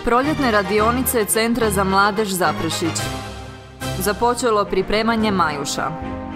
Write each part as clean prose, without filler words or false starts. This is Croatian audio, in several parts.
Proljetne radionice Centra za mladež Zaprešić. Započelo pripremanje Majuša.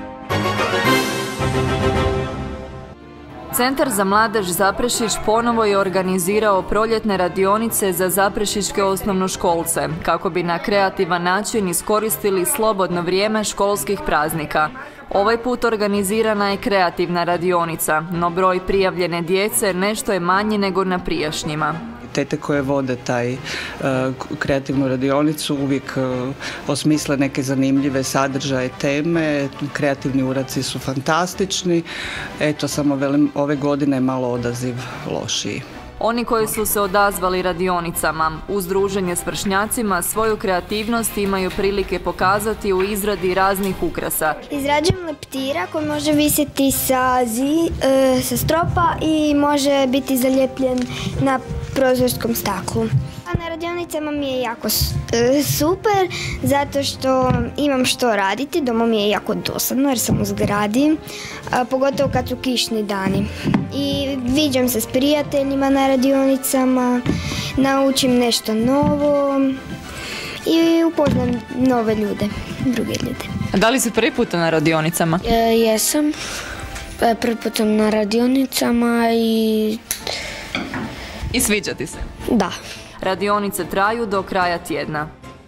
Centar za mladež Zaprešić ponovo je organizirao proljetne radionice za zaprešićke osnovnoškolce, kako bi na kreativan način iskoristili slobodno vrijeme školskih praznika. Ovaj put organizirana je kreativna radionica, no broj prijavljene djece nešto je manji nego na prijašnjima. Tete koje vode taj kreativnu radionicu uvijek osmisle neke zanimljive sadržaje, teme, kreativni uradci su fantastični, eto samo velim, ove godine je malo odaziv lošiji. Oni koji su se odazvali radionicama, uz druženje s vršnjacima, svoju kreativnost imaju prilike pokazati u izradi raznih ukrasa. Izrađujem leptira koji može visjeti sa stropa i može biti zalijepljen na prozorskom staklu. Na radionicama mi je jako super, zato što imam što raditi, doma mi je jako dosadno jer sam u zgradi, pogotovo kad su kišni dani. I viđam se s prijateljima na radionicama, naučim nešto novo i upoznam nove ljude, druge ljude. A da li si prvi puta na radionicama? Jesam, prvi put sam na radionicama i... I sviđa ti se? Da. Radionice traju do kraja tjedna.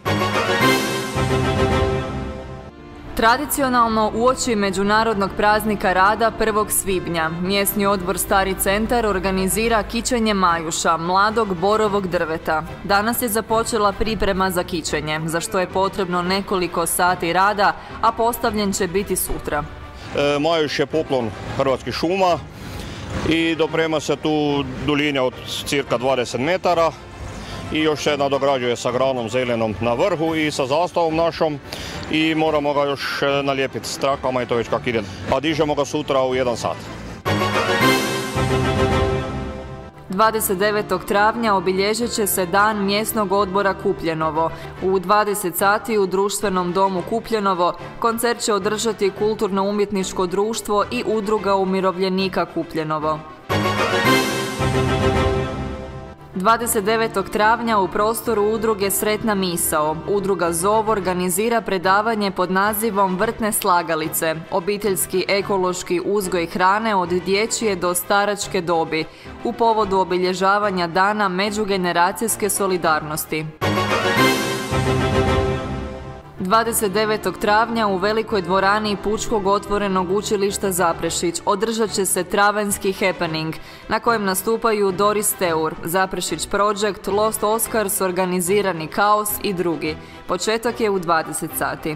Tradicionalno uoči Međunarodnog praznika rada 1. svibnja mjesni odbor Stari centar organizira kićenje Majuša, mladog borovog drveta. Danas je započela priprema za kićenje, za što je potrebno nekoliko sati rada, a postavljen će biti sutra. Majuš je poklon Hrvatskih šuma i doprema se tu duljine od cirka 20 metara. I još se nadograđuje sa granom zelenom na vrhu i sa zastavom našom i moramo ga još nalijepiti s trakama i to već kak ide. A dižemo ga sutra u 1 sat. 29. travnja obilježit će se Dan mjesnog odbora Kupljenovo. U 20 sati u Društvenom domu Kupljenovo koncert će održati Kulturno-umjetničko društvo i Udruga umirovljenika Kupljenovo. 29. travnja u prostoru udruge Sretna misao, udruga ZOV organizira predavanje pod nazivom Vrtne slagalice, obiteljski ekološki uzgoj hrane od dječje do staračke dobi, u povodu obilježavanja Dana međugeneracijske solidarnosti. 29. travnja u velikoj dvorani Pučkog otvorenog učilišta Zaprešić održat će se travanjski happening, na kojem nastupaju Doris Teur, Zaprešić Project, Lost Oscars, Organizirani kaos i drugi. Početak je u 20 sati.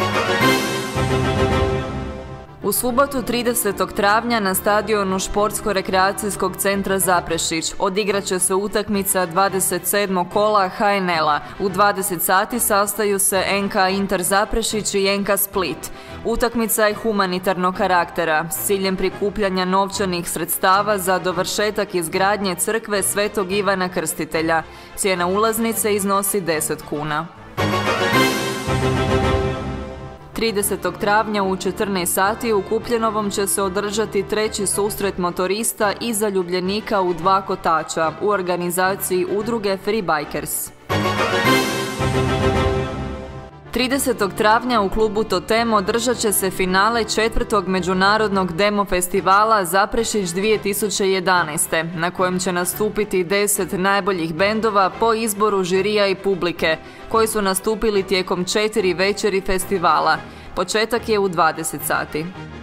U subotu 30. travnja na stadionu Športsko-rekreacijskog centra Zaprešić odigrat će se utakmica 27. kola HNL-a. U 20 sati sastaju se NK Inter Zaprešić i NK Split. Utakmica je humanitarnog karaktera s ciljem prikupljanja novčanih sredstava za dovršetak izgradnje crkve Svetog Ivana Krstitelja. Cijena ulaznice iznosi 10 kuna. 30. travnja u 14 sati u Kupljenovom će se održati treći susret motorista i zaljubljenika u 2 kotača u organizaciji udruge Free Bikers. 30. travnja u klubu Totem održat će se finale 4. međunarodnog demo festivala Zaprešić 2011. na kojem će nastupiti 10 najboljih bendova po izboru žirija i publike, koji su nastupili tijekom 4 večeri festivala. Početak je u 20 sati.